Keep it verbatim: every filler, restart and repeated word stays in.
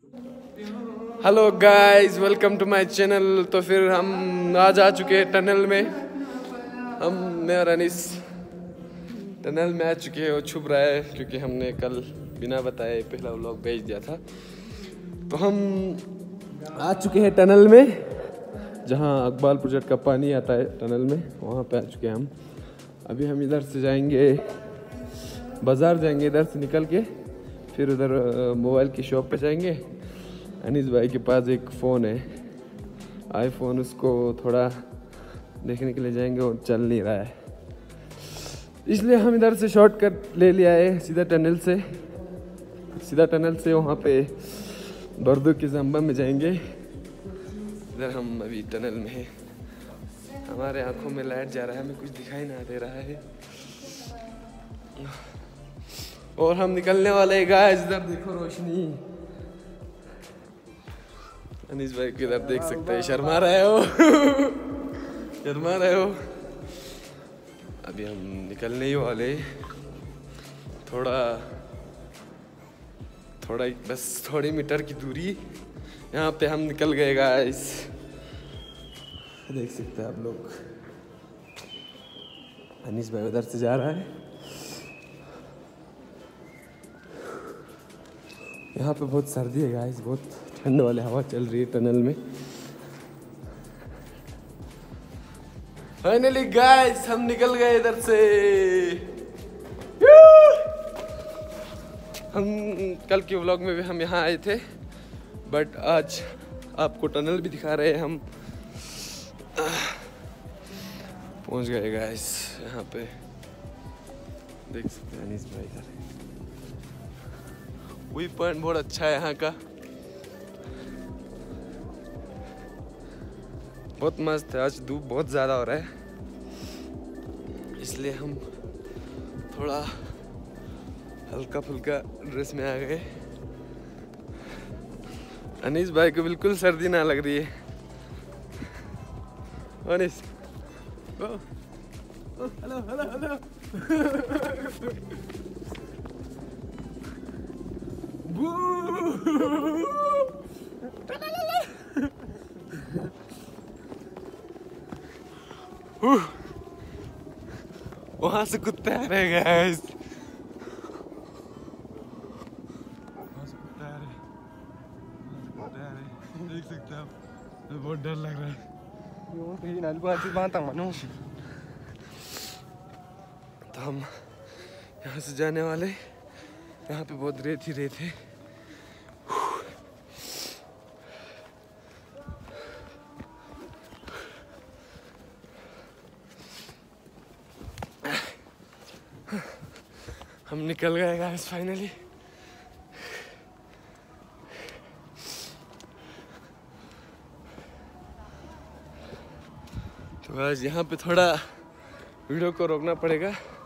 Hello guys, welcome to my channel. तो फिर हम आज आ चुके हैं टनल में। हम मैं और अनीस टनल में आ चुके हैं। वो छुप रहा है क्योंकि हमने कल बिना बताए पहला व्लॉग भेज दिया था। तो हम आ चुके हैं टनल में, जहाँ अकबाल प्रोजेक्ट का पानी आता है टनल में, वहाँ पे आ चुके हैं हम। अभी हम इधर से जाएंगे, बाज़ार जाएंगे, इधर से निकल के फिर उधर मोबाइल की शॉप पे जाएंगे। अनीस भाई के पास एक फ़ोन है, आईफोन, उसको थोड़ा देखने के लिए जाएंगे और चल नहीं रहा है, इसलिए हम इधर से शॉर्टकट ले लिया है। सीधा टनल से सीधा टनल से वहाँ पे बर्दू के जम्बा में जाएंगे। इधर हम अभी टनल में हैं। हमारे आंखों में लाइट जा रहा है, हमें कुछ दिखाई ना दे रहा है और हम निकलने वाले हैं गाइस। इधर देखो रोशनी। अनीस भाई को इधर देख सकते हैं, शर्मा रहे हो शर्मा रहे हो। अभी हम निकलने ही वाले, थोड़ा थोड़ा बस थोड़ी मीटर की दूरी, यहाँ पे हम निकल गए गाइस। देख सकते हैं आप लोग, अनीस भाई उधर से जा रहा है। यहाँ पे बहुत सर्दी है गाइस, बहुत ठंड वाली हवा चल रही है टनल में। फाइनली गाइस हम निकल गए इधर से। हम कल के व्लॉग में भी हम यहाँ आए थे, बट आज आपको टनल भी दिखा रहे हैं। हम पहुँच गए गाइस, यहाँ पे देख सकते हैं अनीस भाई इधर। व्यू पॉइंट बहुत अच्छा है यहाँ का, बहुत मस्त है। आज धूप बहुत ज़्यादा हो रहा है, इसलिए हम थोड़ा हल्का फुल्का ड्रेस में आ गए। अनीस भाई को बिल्कुल सर्दी ना लग रही है। अनीस, हेलो हेलो हेलो वहां से कुत्ते आ रहे हैं गाइस, वहां से कुत्ते आ रहे कुत्ते आ रहे देख सकते हैं आप। बहुत डर लग रहा है। तो हम यहाँ से जाने वाले, यहाँ पे बहुत रेत ही रेत है। हम निकल गए गाइस फाइनली। तो गाइस यहाँ पे थोड़ा वीडियो को रोकना पड़ेगा।